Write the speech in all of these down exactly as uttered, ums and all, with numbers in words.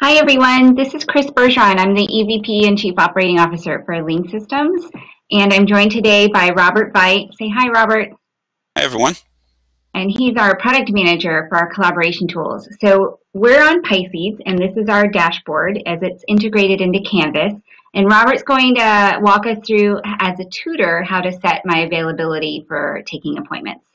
Hi everyone, this is Chris Bergeron. I'm the E V P and Chief Operating Officer for Link Systems, and I'm joined today by Robert Veit. Say hi, Robert. Hi everyone. And he's our product manager for our collaboration tools. So we're on Pisces, and this is our dashboard as it's integrated into Canvas. And Robert's going to walk us through, as a tutor, how to set my availability for taking appointments.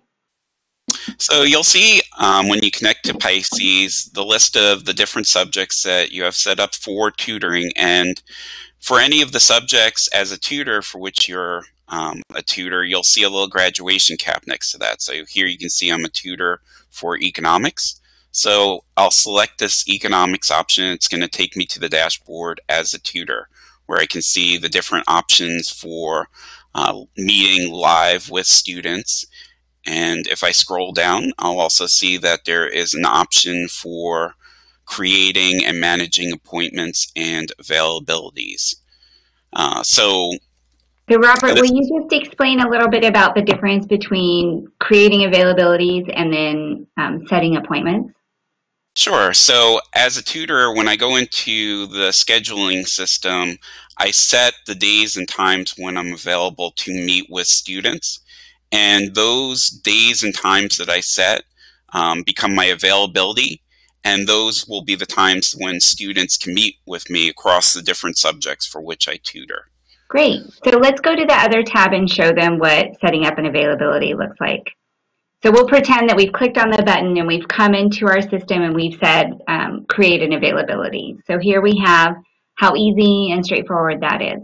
So you'll see um, when you connect to Pisces, the list of the different subjects that you have set up for tutoring. And for any of the subjects as a tutor for which you're um, a tutor, you'll see a little graduation cap next to that. So here you can see I'm a tutor for economics. So I'll select this economics option. It's going to take me to the dashboard as a tutor, where I can see the different options for uh, meeting live with students. And if I scroll down, I'll also see that there is an option for creating and managing appointments and availabilities. Uh, so, so Robert, will you just explain a little bit about the difference between creating availabilities and then um, setting appointments? Sure. So as a tutor, when I go into the scheduling system, I set the days and times when I'm available to meet with students. And those days and times that I set um, become my availability, and those will be the times when students can meet with me across the different subjects for which I tutor. Great. So let's go to the other tab and show them what setting up an availability looks like. So we'll pretend that we've clicked on the button and we've come into our system and we've said um, create an availability. So here we have how easy and straightforward that is.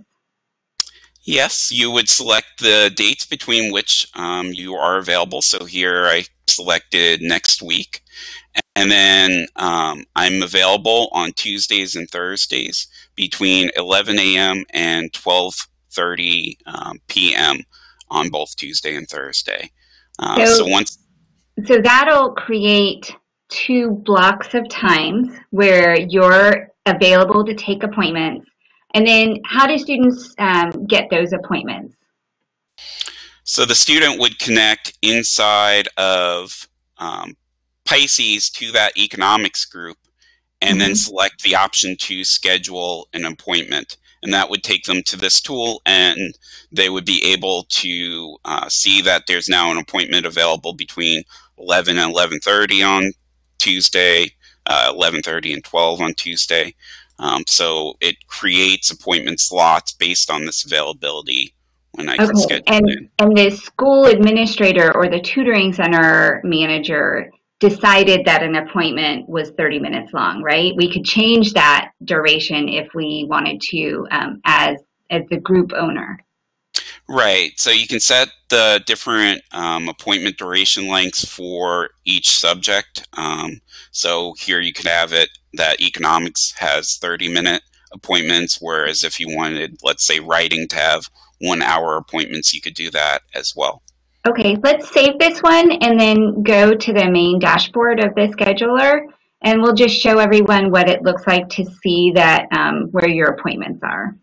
Yes, you would select the dates between which um, you are available. So here I selected next week. And then um, I'm available on Tuesdays and Thursdays between eleven A M and twelve thirty um, P M on both Tuesday and Thursday. Uh, so, so once, so that'll create two blocks of times where you're available to take appointments. And then how do students um, get those appointments? So the student would connect inside of um, Pisces to that economics group and mm-hmm. then select the option to schedule an appointment. And that would take them to this tool, and they would be able to uh, see that there's now an appointment available between eleven and eleven thirty on Tuesday, uh, eleven thirty and twelve on Tuesday. Um, so it creates appointment slots based on this availability when I okay. can schedule and, it. And the school administrator or the tutoring center manager decided that an appointment was thirty minutes long, right? We could change that duration if we wanted to um, as, as the group owner. Right. So you can set the different um, appointment duration lengths for each subject. Um, so here you could have it that economics has thirty minute appointments, whereas if you wanted, let's say, writing to have one hour appointments, you could do that as well. Okay, let's save this one and then go to the main dashboard of the scheduler, and we'll just show everyone what it looks like to see that um, where your appointments are.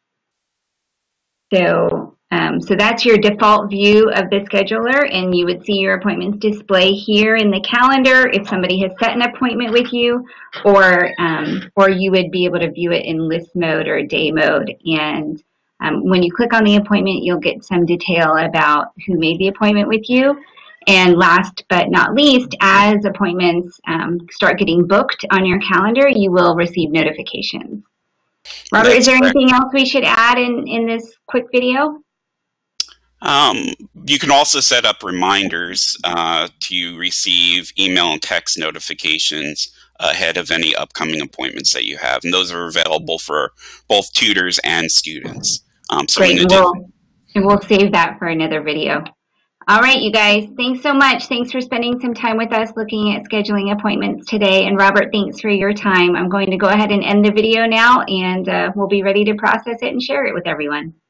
So, um, so that's your default view of the scheduler, and you would see your appointments display here in the calendar if somebody has set an appointment with you, or um, or you would be able to view it in list mode or day mode. And um, when you click on the appointment, you'll get some detail about who made the appointment with you. And last but not least, as appointments um, start getting booked on your calendar, you will receive notifications. Robert, That's is there correct. anything else we should add in, in this quick video? Um, you can also set up reminders uh, to receive email and text notifications ahead of any upcoming appointments that you have. And those are available for both tutors and students. Um, so Great, and we'll, and we'll save that for another video. All right, you guys, thanks so much. Thanks for spending some time with us looking at scheduling appointments today. And Robert, thanks for your time. I'm going to go ahead and end the video now, and uh, we'll be ready to process it and share it with everyone.